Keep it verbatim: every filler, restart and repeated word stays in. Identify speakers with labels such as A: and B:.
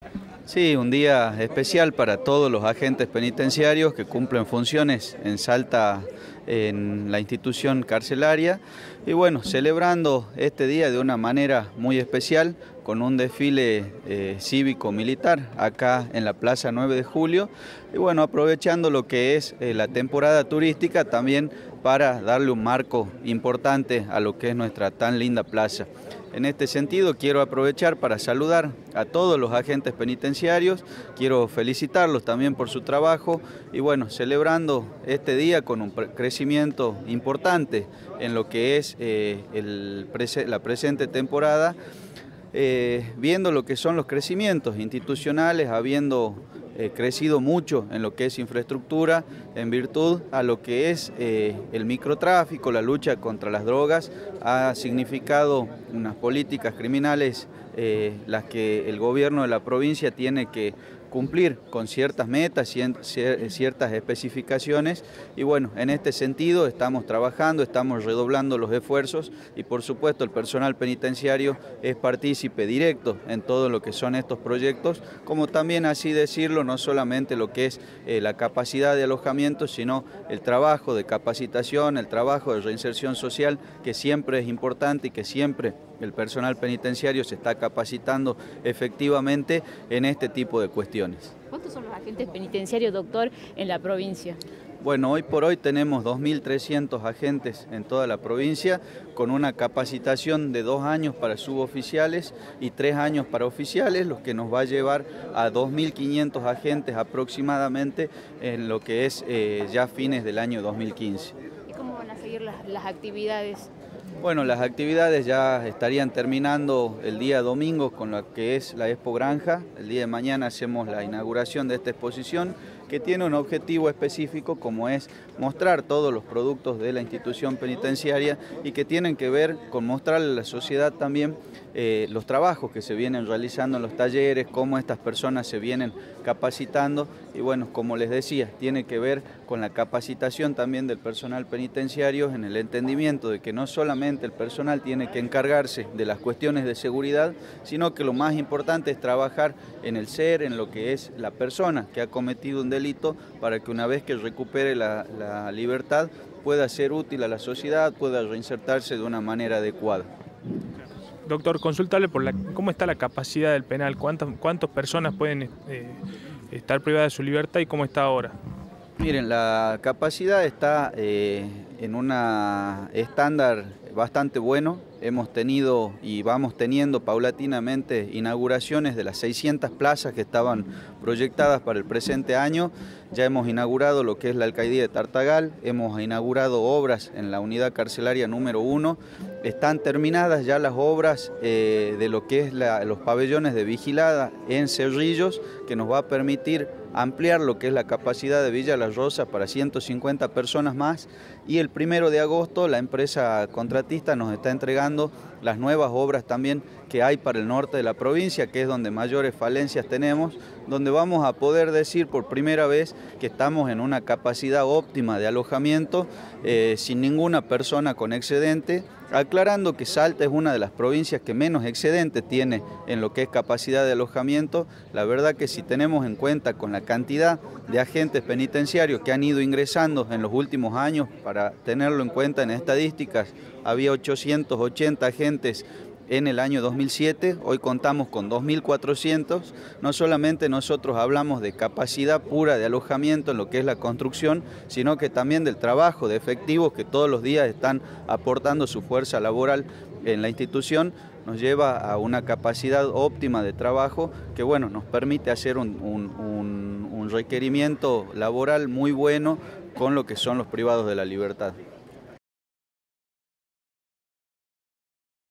A: Sí, un día especial para todos los agentes penitenciarios que cumplen funciones en Salta, en la institución carcelaria. Y bueno, celebrando este día de una manera muy especial, con un desfile eh, cívico-militar acá en la Plaza nueve de julio. Y bueno, aprovechando lo que es eh, la temporada turística también para darle un marco importante a lo que es nuestra tan linda plaza. En este sentido, quiero aprovechar para saludar a todos los agentes penitenciarios, quiero felicitarlos también por su trabajo y bueno, celebrando este día con un crecimiento importante en lo que es eh, el prese la presente temporada, eh, viendo lo que son los crecimientos institucionales, habiendo Eh, crecido mucho en lo que es infraestructura, en virtud a lo que es eh, el microtráfico, la lucha contra las drogas, ha significado unas políticas criminales eh, las que el gobierno de la provincia tiene que cumplir con ciertas metas, ciertas especificaciones y bueno, en este sentido estamos trabajando, estamos redoblando los esfuerzos y por supuesto el personal penitenciario es partícipe directo en todo lo que son estos proyectos, como también así decirlo, no solamente lo que es eh, la capacidad de alojamiento, sino el trabajo de capacitación, el trabajo de reinserción social, que siempre es importante y que siempre el personal penitenciario se está capacitando efectivamente en este tipo de cuestiones.
B: ¿Cuántos son los agentes penitenciarios, doctor, en la provincia?
A: Bueno, hoy por hoy tenemos dos mil trescientos agentes en toda la provincia, con una capacitación de dos años para suboficiales y tres años para oficiales, lo que nos va a llevar a dos mil quinientos agentes aproximadamente en lo que es eh, ya fines del año dos mil quince.
B: ¿Y cómo van a seguir las, las actividades?
A: Bueno, las actividades ya estarían terminando el día domingo con lo que es la Expo Granja. El día de mañana hacemos la inauguración de esta exposición que tiene un objetivo específico como es mostrar todos los productos de la institución penitenciaria y que tienen que ver con mostrarle a la sociedad también eh, los trabajos que se vienen realizando en los talleres, cómo estas personas se vienen capacitando y bueno, como les decía, tiene que ver con la capacitación también del personal penitenciario en el entendimiento de que no solamente el personal tiene que encargarse de las cuestiones de seguridad, sino que lo más importante es trabajar en el ser, en lo que es la persona que ha cometido un delito, para que una vez que recupere la, la libertad pueda ser útil a la sociedad, pueda reinsertarse de una manera adecuada.
C: Doctor, consultarle por la, cómo está la capacidad del penal, cuántas, cuántas personas pueden eh, estar privadas de su libertad y cómo está ahora.
A: Miren, la capacidad está eh, en un estándar bastante bueno. Hemos tenido y vamos teniendo paulatinamente inauguraciones de las seiscientas plazas que estaban proyectadas para el presente año. Ya hemos inaugurado lo que es la alcaldía de Tartagal, hemos inaugurado obras en la unidad carcelaria número uno. Están terminadas ya las obras eh, de lo que es la, los pabellones de vigilada en Cerrillos, que nos va a permitir ampliar lo que es la capacidad de Villa La Rosa para ciento cincuenta personas más, y el primero de agosto la empresa contratista nos está entregando las nuevas obras también que hay para el norte de la provincia, que es donde mayores falencias tenemos, donde vamos a poder decir por primera vez que estamos en una capacidad óptima de alojamiento, eh, sin ninguna persona con excedente, aclarando que Salta es una de las provincias que menos excedente tiene en lo que es capacidad de alojamiento. La verdad que si tenemos en cuenta con la cantidad de agentes penitenciarios que han ido ingresando en los últimos años, para tenerlo en cuenta en estadísticas, había ochocientos ochenta agentes en el año dos mil siete, hoy contamos con dos mil cuatrocientos, no solamente nosotros hablamos de capacidad pura de alojamiento en lo que es la construcción, sino que también del trabajo de efectivos que todos los días están aportando su fuerza laboral en la institución, nos lleva a una capacidad óptima de trabajo que bueno, nos permite hacer un, un, un, un requerimiento laboral muy bueno con lo que son los privados de la libertad.